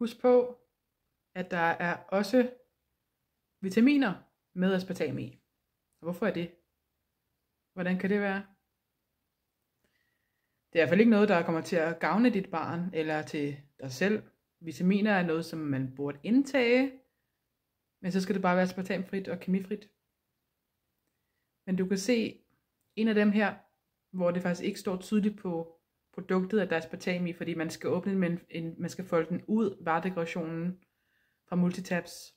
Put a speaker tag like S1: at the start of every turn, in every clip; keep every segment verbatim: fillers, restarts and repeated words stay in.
S1: Husk på, at der er også vitaminer med aspartam i. Og hvorfor er det? Hvordan kan det være? Det er i hvert fald ikke noget, der kommer til at gavne dit barn eller til dig selv. Vitaminer er noget, som man burde indtage, men så skal det bare være aspartamfrit og kemifrit. Men du kan se en af dem her, hvor det faktisk ikke står tydeligt på produktet, at der er aspartam i, fordi man skal åbne den, med en, en, man skal folde den ud, varedeklarationen fra Multitabs.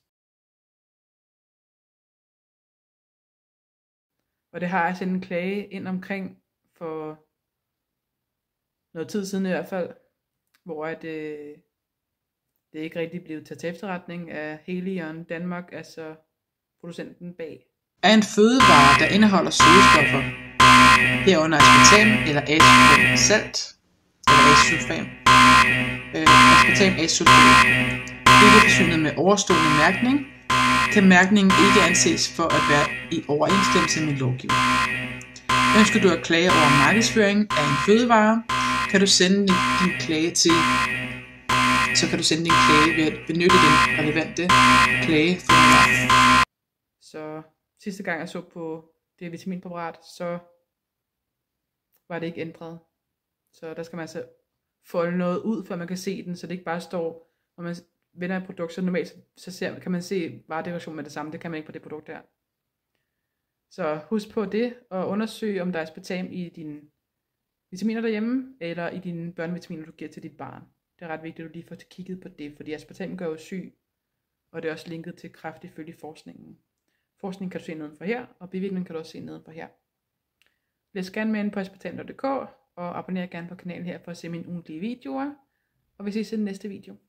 S1: Og det har jeg sendt en klage ind omkring for noget tid siden i hvert fald, hvor at, øh, det ikke rigtig blev taget til efterretning af Helion Danmark, altså producenten bag.
S2: Er en fødevare, der indeholder sødestoffer, herunder aspartam eller asulfam salt, eller asulfam, øh, aspartam asulfam, ikke forsynet med overstående mærkning, kan mærkningen ikke anses for at være i overensstemmelse med lovgivningen. Ønsker du at klage over markedsføring af en fødevare, kan du sende din klage til, så kan du sende din klage ved at benytte den relevante klageformular.
S1: Så sidste gang jeg så på det vitaminpræparat, så var det ikke ændret. Så der skal man altså folde noget ud, før man kan se den, så det ikke bare står, når man vender et produkt, så normalt så ser, kan man se varedeklarationen med det samme. Det kan man ikke på det produkt her. Så husk på det, og undersøg, om der er aspartam i dine vitaminer derhjemme, eller i dine børnevitaminer, du giver til dit barn. Det er ret vigtigt, at du lige får kigget på det, fordi aspartam gør jo syg, og det er også linket til kræft ifølge forskningen. Forskningen kan du se nedenfor her, og bivirkningen kan du også se nedenfor her. Læs gerne med ind på aspartam punktum d k, og abonner gerne på kanalen her for at se mine ugentlige videoer, og vi ses i den næste video.